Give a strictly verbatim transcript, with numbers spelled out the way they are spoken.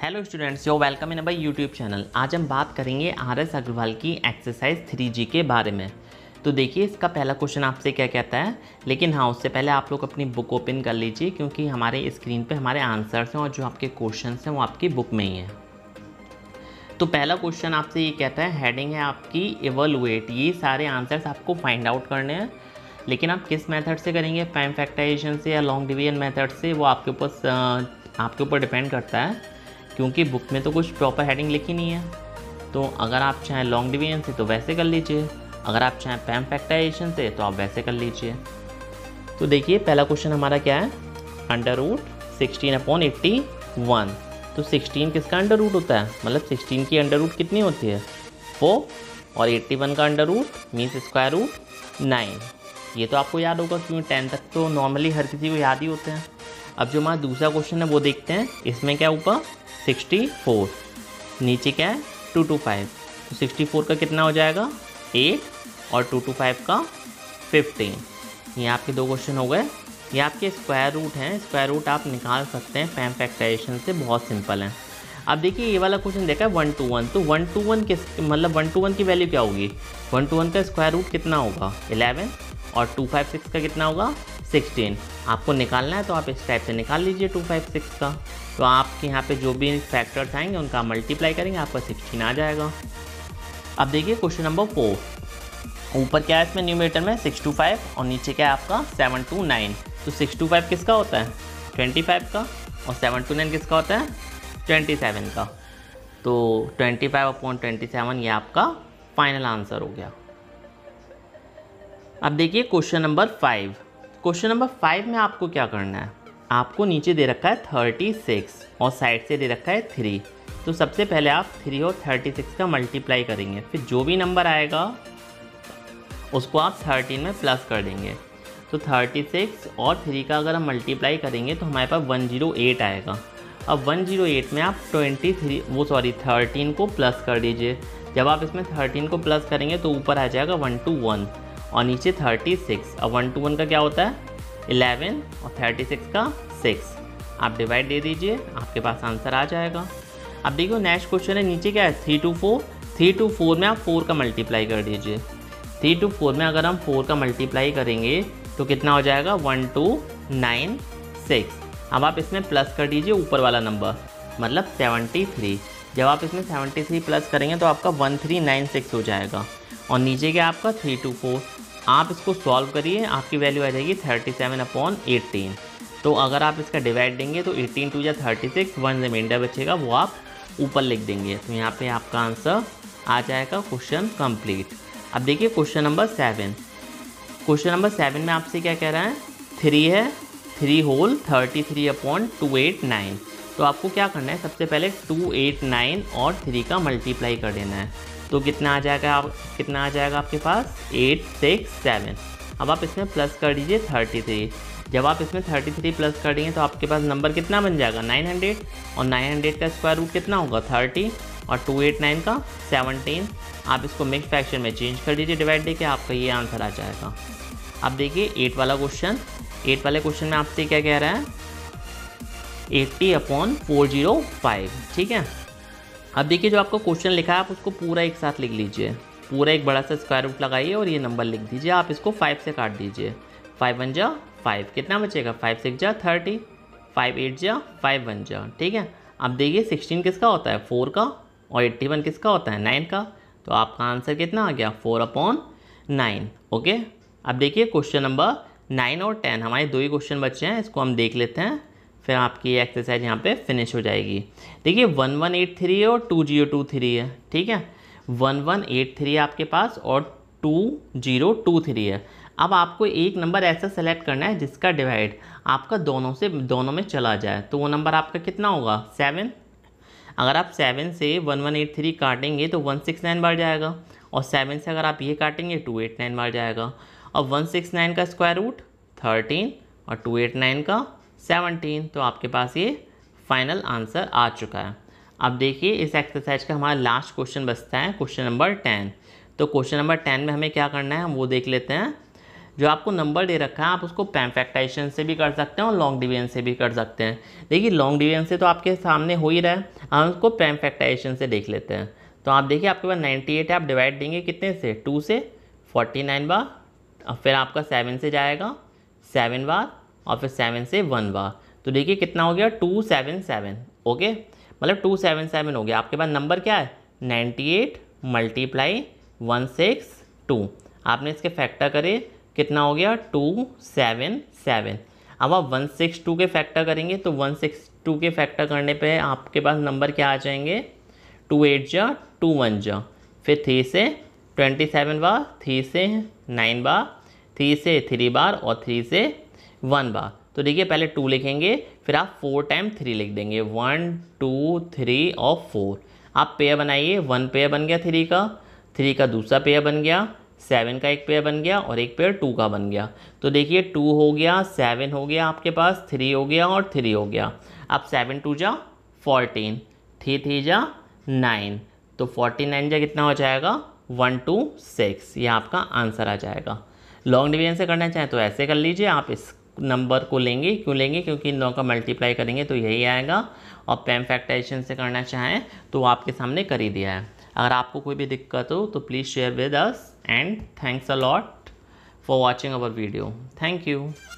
Hello students, yo welcome in by YouTube channel. आज हम बात करेंगे आर एस अग्रवाल की एक्सरसाइज थ्री जी के बारे में। तो देखिए, इसका पहला क्वेश्चन आपसे क्या कहता है, लेकिन हाँ उससे पहले आप लोग अपनी बुक ओपन कर लीजिए, क्योंकि हमारे स्क्रीन पे हमारे आंसर्स हैं और जो आपके क्वेश्चंस हैं वो आपकी बुक में ही हैं। तो पहला क्वेश्चन आपसे ये कहता है, हेडिंग है आपकी इवैल्यूएट। ये सारे आंसर्स आपको फाइंड आउट करने हैं, लेकिन आप किस मेथड से करेंगे, प्राइम फैक्टराइजेशन से या लॉन्ग डिवीजन मेथड से, वो आपके ऊपर आपके ऊपर डिपेंड करता है, क्योंकि बुक में तो कुछ प्रॉपर हेडिंग लिखी नहीं है। तो अगर आप चाहें लॉन्ग डिवीजन से तो वैसे कर लीजिए, अगर आप चाहें प्राइम फैक्टराइजेशन से तो आप वैसे कर लीजिए। तो देखिए, पहला क्वेश्चन हमारा क्या है, under root sixteen upon eighty one. तो सिक्सटीन किसका अंडर रूट होता है, मतलब सिक्सटीन की अंडर रूट कितनी होती है, फोर, और एट्टी वन का under root means square root nine. ये तो आपको याद होगा, क्योंकि टेन तक तो नॉर्मली हर किसी को याद ही होते हैं। अब जो हमारा दूसरा क्वेश्चन है वो देखते हैं। इसमें क्या ऊपर सिक्सटी फोर, नीचे क्या है टू टू फाइव। तो सिक्सटी फोर का कितना हो जाएगा, एट, और टू टू फाइव का फिफ्टीन। ये आपके दो क्वेश्चन हो गए। ये आपके स्क्वायर रूट हैं, स्क्वायर रूट आप निकाल सकते हैं प्राइम फैक्टराइजेशन से, बहुत सिंपल है। अब देखिए, ये वाला क्वेश्चन देखा है वन टू वन। तो वन टू वन किस मतलब वन टू वन की वैल्यू क्या होगी, वन टू वन का स्क्वायर रूट कितना होगा, इलेवन, और टू फाइव सिक्स का कितना होगा, सिक्सटीन। आपको निकालना है तो आप इस टाइप से निकाल लीजिए टू फाइव सिक्स का। तो आपके यहाँ पे जो भी फैक्टर्स आएंगे उनका मल्टीप्लाई करेंगे, आपका सिक्सटीन आ जाएगा। अब देखिए क्वेश्चन नंबर फोर। ऊपर क्या है इसमें न्यूमरेटर में सिक्स टू फाइव, और नीचे क्या है आपका सेवन टू नाइन। तो सिक्स टू फाइव किसका होता है, ट्वेंटी फाइव का, और सेवन टू नाइन किसका होता है, ट्वेंटी सेवन का। तो twenty five upon twenty seven, ये आपका फाइनल आंसर हो गया। अब देखिए question number five. Question number five में आपको क्या करना है, आपको नीचे दे रखा है थर्टी सिक्स और साइड से दे रखा है थ्री। तो सबसे पहले आप थ्री और थर्टी सिक्स का मल्टीप्लाई करेंगे, फिर जो भी नंबर आएगा उसको आप थर्टीन में प्लस कर देंगे। तो थर्टी सिक्स और थ्री का अगर हम मल्टीप्लाई करेंगे तो हमारे पास वन ज़ीरो एट आएगा। अब वन ज़ीरो एट में आप ट्वेंटी थ्री वो सॉरी थर्टीन को प्लस कर दीजिए। जब आप इसमें थर्टीन को प्लस करेंगे तो ऊपर आ जाएगा वन टू वन और नीचे थर्टी सिक्स। अब वन टू वन का क्या होता है, इलेवन, और थर्टी सिक्स का सिक्स। आप डिवाइड दे दीजिए, आपके पास आंसर आ जाएगा। अब देखो नेक्स्ट क्वेश्चन है, नीचे क्या है three two four. Three two four में आप फोर का मल्टीप्लाई कर दीजिए। थ्री टू फोर में अगर हम फोर का मल्टीप्लाई करेंगे तो कितना हो जाएगा, वन टू नाइन सिक्स। अब आप इसमें प्लस कर दीजिए ऊपर वाला नंबर, मतलब सेवेंटी थ्री। जब आप इसमें सेवेंटी थ्री प्लस करेंगे तो आपका वन थ्री नाइन सिक्स हो जाएगा, और नीचे क्या आपका थ्री टू फोर। आप इसको सॉल्व करिए, आपकी वैल्यू आ जाएगी थर्टी सेवन अपॉन एटीन। तो अगर आप इसका डिवाइड देंगे तो एटीन टू या थर्टी सिक्स, वन रिमाइंडर बचेगा, वो आप ऊपर लिख देंगे। तो यहाँ पे आपका आंसर आ जाएगा, क्वेश्चन कंप्लीट। अब देखिए question number seven. Question number seven में आपसे क्या कह रहा है, थ्री है, three whole thirty three upon two eight nine. तो आपको क्या करना है, सबसे पहले टू एट नाइन और थ्री का मल्टीप्लाई कर देना है। तो कितना आ जाएगा, आप कितना आ जाएगा आपके पास, एट सिक्स सेवन। अब आप इसमें प्लस कर दीजिए थर्टी थ्री। जब आप इसमें थर्टी थ्री प्लस कर देंगे तो आपके पास नंबर कितना बन जाएगा, नाइन हंड्रेड, और नाइन हंड्रेड का स्क्वायर रूट कितना होगा, थर्टी, और टू एट नाइन का सेवनटीन। आप इसको मिक्स फ्रैक्शन में चेंज कर दीजिए डिवाइड दे के, आपका ये आंसर आ जाएगा। अब देखिए एट वाला क्वेश्चन। एट वाले क्वेश्चन में आपसे क्या कह रहा है, eighty upon four zero five. ठीक है, अब देखिए जो आपका क्वेश्चन लिखा है आप उसको पूरा एक साथ लिख लीजिए, पूरा एक बड़ा सा स्क्वायर रूट लगाइए और ये नंबर लिख दीजिए। आप इसको फाइव से काट दीजिए, फाइव वन जा फाइव, कितना बचेगा, फाइव सिक्स जा थर्टी, फाइव एट जा फाइव वन जा। ठीक है, अब देखिए सिक्सटीन किसका होता है, फोर का, और एट्टी वन किसका होता है, नाइन का। तो आपका आंसर कितना आ गया, फोर अपॉन नाइन। ओके, अब देखिए क्वेश्चन नंबर नाइन और टेन, हमारे दो ही क्वेश्चन बचे हैं, इसको हम देख लेते हैं, फिर आपकी ये एक्सरसाइज यहाँ पे फिनिश हो जाएगी। देखिए वन वन एट थ्री है और टू जीरो टू थ्री है। ठीक है, वन वन एट थ्री है आपके पास और टू जीरो टू थ्री है। अब आपको एक नंबर ऐसा सेलेक्ट करना है जिसका डिवाइड आपका दोनों से दोनों में चला जाए। तो वो नंबर आपका कितना होगा, सेवन। अगर आप सेवन से वन वन एट थ्री काटेंगे तो वन सिक्स नाइन बार जाएगा, और सेवन से अगर आप ये काटेंगे टू एट नाइन बार जाएगा। और वन सिक्स नाइन का स्क्वायर रूट थर्टीन, और टू एट नाइन का सेवनटीन। तो आपके पास ये फाइनल आंसर आ चुका है। अब देखिए इस एक्सरसाइज का हमारा लास्ट क्वेश्चन बचता है, क्वेश्चन नंबर टेन। तो क्वेश्चन नंबर टेन में हमें क्या करना है हम वो देख लेते हैं। जो आपको नंबर दे रखा है आप उसको पैम फैक्टराइजेशन से भी कर सकते हैं और लॉन्ग डिवीजन से भी कर सकते हैं। देखिए लॉन्ग डिवीजन से तो आपके सामने हो ही रहा है, हम उसको पैम फैक्टराइजेशन से देख लेते हैं। तो आप देखिए आपके पास नाइन्टी एट है, आप डिवाइड देंगे कितने से, टू से, फोर्टी नाइन बार, और फिर आपका सेवन से जाएगा सेवन बार, और फिर सेवन से वन बार। तो देखिए कितना हो गया, टू सेवन सेवन। ओके, मतलब टू सेवन सेवन हो गया। आपके पास नंबर क्या है, ninety eight multiply one six two. आपने इसके फैक्टर करे, कितना हो गया, टू सेवन सेवन। अब आप वन सिक्स टू के फैक्टर करेंगे तो वन सिक्स टू के फैक्टर करने पे आपके पास नंबर क्या आ जाएंगे, टू एट जा टू वन जा, फिर थ्री से ट्वेंटी सेवन बार, थ्री से नाइन बार, थ्री से थ्री बार, और थ्री से वन बार। तो देखिए पहले टू लिखेंगे, फिर आप फोर टाइम थ्री लिख देंगे, वन टू थ्री और फोर। आप पेयर बनाइए, वन पेयर बन गया थ्री का, थ्री का दूसरा पेयर बन गया, सेवन का एक पेयर बन गया, और एक पेयर टू का बन गया। तो देखिए टू हो गया, सेवन हो गया आपके पास, थ्री हो गया और थ्री हो गया। अब सेवन टू जा फोर्टीन, थ्री थ्री जा नाइन, तो फोर्टी नाइन जा कितना हो जाएगा, वन टू सिक्स। ये आपका आंसर आ जाएगा। लॉन्ग डिवीजन से करना चाहें तो ऐसे कर लीजिए, आप इस नंबर को लेंगे, क्यों लेंगे, क्योंकि इन दोनों का मल्टीप्लाई करेंगे तो यही आएगा। और पैम फैक्टराइजेशन से करना चाहें तो आपके सामने कर ही दिया है। अगर आपको कोई भी दिक्कत हो तो please share with us, and thanks a lot for watching our video. Thank you.